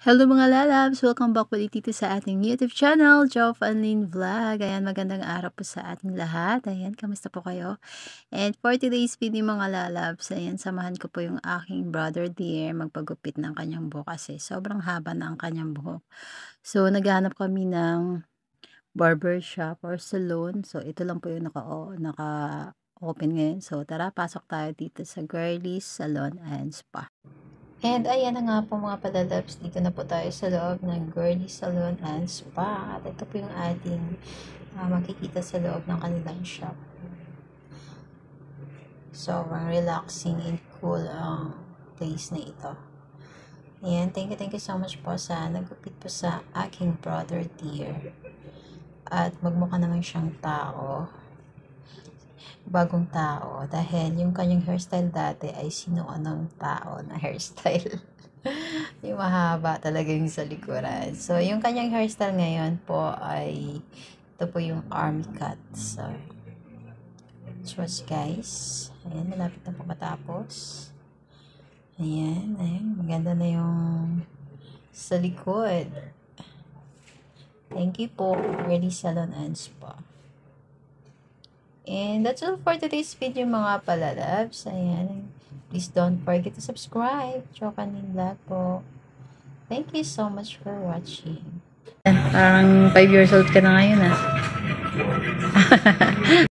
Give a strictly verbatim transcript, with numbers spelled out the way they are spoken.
Hello mga lalabs! Welcome back ulit dito sa ating YouTube channel, Jo Fanlin Vlog. Ayan, magandang araw po sa ating lahat. Ayan, kamusta po kayo? And for today's video mga lalabs, ayan, samahan ko po yung aking brother dear magpagupit ng kanyang buhok kasi sobrang haba na ang kanyang buhok. So, naghahanap kami ng barber shop or salon. So, ito lang po yung naka, naka open ngayon. So, tara, pasok tayo dito sa Girlies Salon and Spa. And ayan na nga po mga padadabs, dito na po tayo sa loob ng Girlies Salon and Spa. At ito po yung ating uh, makikita sa loob ng kanilang shop. Sobrang relaxing and cool ang place na ito. Ayan, thank you, thank you so much po sa nagupit po sa aking brother dear. At magmukha naman siyang tao. Bagong tao dahil yung kanyang hairstyle dati ay sinuunang tao na hairstyle. Yung mahaba talaga yung sa likuran. So, yung kanyang hairstyle ngayon po ay ito po yung army cut. So, choice guys. Ayan, malapit na po matapos. Ayan, ayan. Maganda na yung sa likod. Thank you po, Girlies Salon and Spa. And that's all for today's video mga palalabs. Ayan. Please don't forget to subscribe. Jo Fanlin Vlog po. Thank you so much for watching. Parang five years old ka na ngayon ah.